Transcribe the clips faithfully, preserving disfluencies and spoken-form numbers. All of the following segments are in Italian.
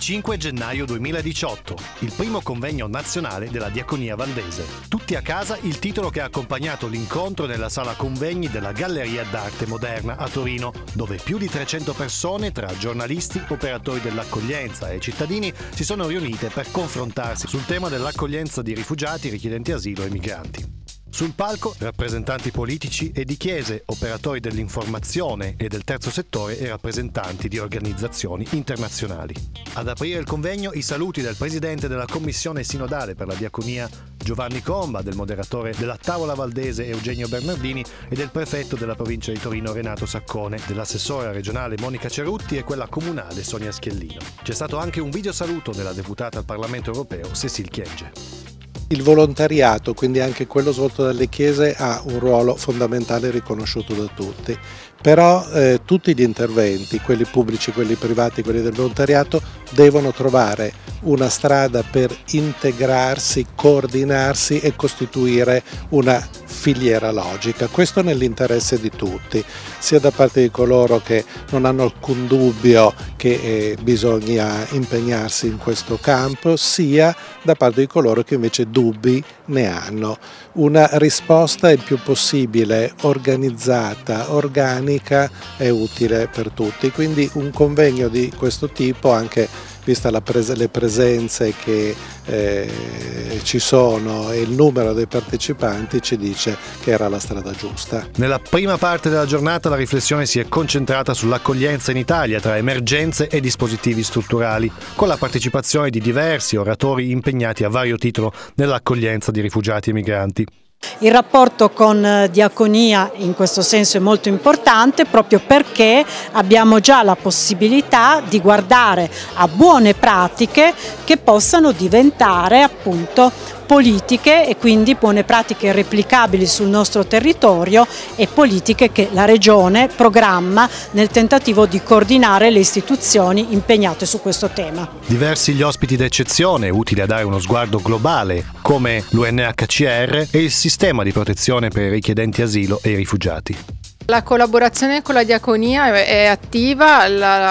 venticinque gennaio duemiladiciotto, il primo convegno nazionale della Diaconia Valdese. Tutti a casa il titolo che ha accompagnato l'incontro nella sala convegni della Galleria d'Arte Moderna a Torino, dove più di trecento persone, tra giornalisti, operatori dell'accoglienza e cittadini, si sono riunite per confrontarsi sul tema dell'accoglienza di rifugiati, richiedenti asilo e migranti. Sul palco rappresentanti politici e di chiese, operatori dell'informazione e del terzo settore e rappresentanti di organizzazioni internazionali. Ad aprire il convegno i saluti del presidente della Commissione Sinodale per la Diaconia Giovanni Comba, del moderatore della Tavola Valdese Eugenio Bernardini e del prefetto della provincia di Torino Renato Saccone, dell'assessora regionale Monica Cerutti e quella comunale Sonia Schiellino. C'è stato anche un video saluto della deputata al Parlamento Europeo Cécile Kyenge. Il volontariato, quindi anche quello svolto dalle chiese, ha un ruolo fondamentale riconosciuto da tutti, però eh, tutti gli interventi, quelli pubblici, quelli privati, quelli del volontariato, devono trovare una strada per integrarsi, coordinarsi e costituire una filiera logica. Questo nell'interesse di tutti, sia da parte di coloro che non hanno alcun dubbio che eh, bisogna impegnarsi in questo campo, sia da parte di coloro che invece dubbi ne hanno. Una risposta il più possibile organizzata, organica, è utile per tutti, quindi un convegno di questo tipo, anche vista la pres- le presenze che eh, ci sono e il numero dei partecipanti, ci dice che era la strada giusta. Nella prima parte della giornata la riflessione si è concentrata sull'accoglienza in Italia tra emergenze e dispositivi strutturali, con la partecipazione di diversi oratori impegnati a vario titolo nell'accoglienza di rifugiati e migranti. Il rapporto con Diaconia in questo senso è molto importante, proprio perché abbiamo già la possibilità di guardare a buone pratiche che possano diventare appunto politiche, e quindi buone pratiche replicabili sul nostro territorio e politiche che la Regione programma nel tentativo di coordinare le istituzioni impegnate su questo tema. Diversi gli ospiti d'eccezione, utili a dare uno sguardo globale, come l'U N H C R e il sistema di protezione per i richiedenti asilo e i rifugiati. La collaborazione con la Diaconia è attiva,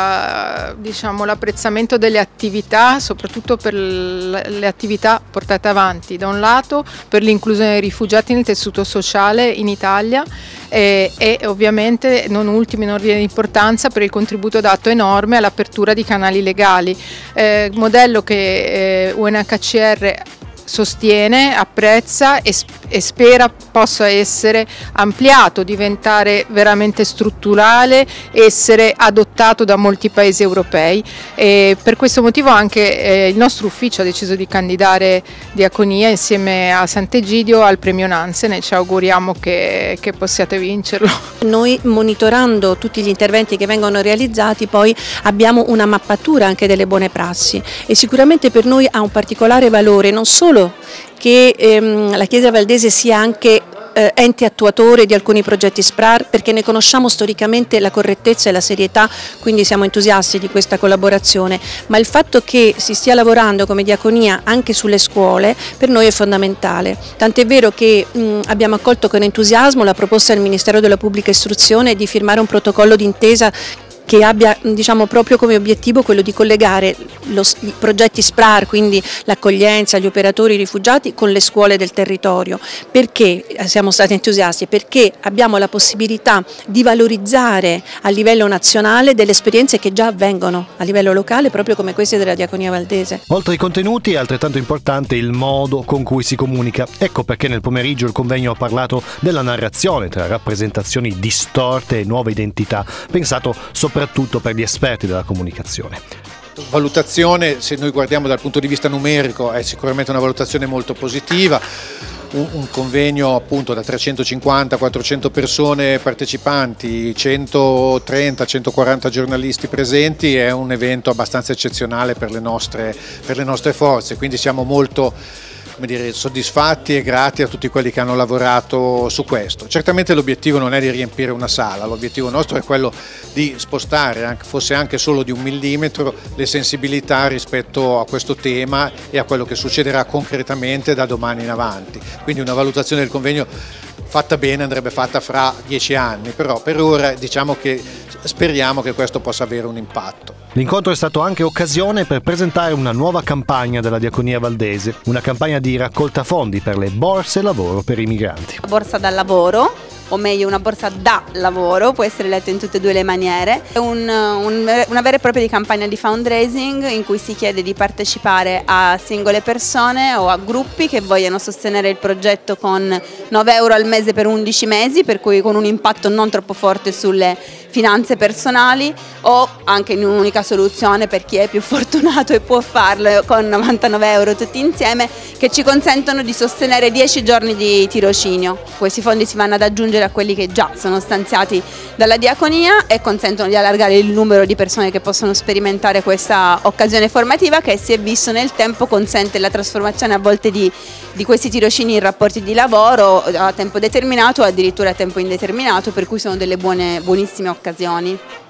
la, diciamo, l'apprezzamento delle attività, soprattutto per le attività portate avanti, da un lato per l'inclusione dei rifugiati nel tessuto sociale in Italia e, e ovviamente non ultimo in ordine di importanza per il contributo dato enorme all'apertura di canali legali, eh, modello che eh, U N H C R sostiene, apprezza e, e spera possa essere ampliato, diventare veramente strutturale, essere adottato da molti paesi europei, e per questo motivo anche eh, il nostro ufficio ha deciso di candidare Diaconia insieme a Sant'Egidio al premio Nansen, e ci auguriamo che, che possiate vincerlo. Noi, monitorando tutti gli interventi che vengono realizzati, poi abbiamo una mappatura anche delle buone prassi, e sicuramente per noi ha un particolare valore non solo che ehm, la Chiesa Valdese sia anche eh, ente attuatore di alcuni progetti S P R A R, perché ne conosciamo storicamente la correttezza e la serietà, quindi siamo entusiasti di questa collaborazione, ma il fatto che si stia lavorando come Diaconia anche sulle scuole per noi è fondamentale, tant'è vero che mh, abbiamo accolto con entusiasmo la proposta del Ministero della Pubblica Istruzione di firmare un protocollo d'intesa che abbia, diciamo, proprio come obiettivo quello di collegare lo, i progetti S P R A R, quindi l'accoglienza, gli operatori, i rifugiati, con le scuole del territorio. Perché siamo stati entusiasti? Perché abbiamo la possibilità di valorizzare a livello nazionale delle esperienze che già avvengono a livello locale, proprio come queste della Diaconia Valdese. Oltre ai contenuti è altrettanto importante il modo con cui si comunica. Ecco perché nel pomeriggio il convegno ha parlato della narrazione tra rappresentazioni distorte e nuove identità, pensato soprattutto soprattutto per gli esperti della comunicazione. Valutazione, se noi guardiamo dal punto di vista numerico, è sicuramente una valutazione molto positiva. Un, un convegno appunto da trecentocinquanta quattrocento persone partecipanti, centotrenta centoquaranta giornalisti presenti, è un evento abbastanza eccezionale per le nostre, per le nostre forze, quindi siamo molto, come dire, soddisfatti e grati a tutti quelli che hanno lavorato su questo. Certamente l'obiettivo non è di riempire una sala, l'obiettivo nostro è quello di spostare, anche, fosse anche solo di un millimetro, le sensibilità rispetto a questo tema e a quello che succederà concretamente da domani in avanti. Quindi una valutazione del convegno fatta bene andrebbe fatta fra dieci anni, però per ora diciamo che speriamo che questo possa avere un impatto. L'incontro è stato anche occasione per presentare una nuova campagna della Diaconia Valdese, una campagna di raccolta fondi per le borse lavoro per i migranti. Borsa dal lavoro, o meglio una borsa da lavoro, può essere letta in tutte e due le maniere. È un, un, una vera e propria campagna di fundraising in cui si chiede di partecipare a singole persone o a gruppi che vogliono sostenere il progetto con nove euro al mese per undici mesi, per cui con un impatto non troppo forte sulle finanze personali, o anche in un'unica soluzione per chi è più fortunato e può farlo con novantanove euro tutti insieme, che ci consentono di sostenere dieci giorni di tirocinio. Questi fondi si vanno ad aggiungere a quelli che già sono stanziati dalla Diaconia e consentono di allargare il numero di persone che possono sperimentare questa occasione formativa, che si è visto nel tempo consente la trasformazione a volte di, di questi tirocini in rapporti di lavoro a tempo determinato o addirittura a tempo indeterminato, per cui sono delle buone, buonissime occasioni.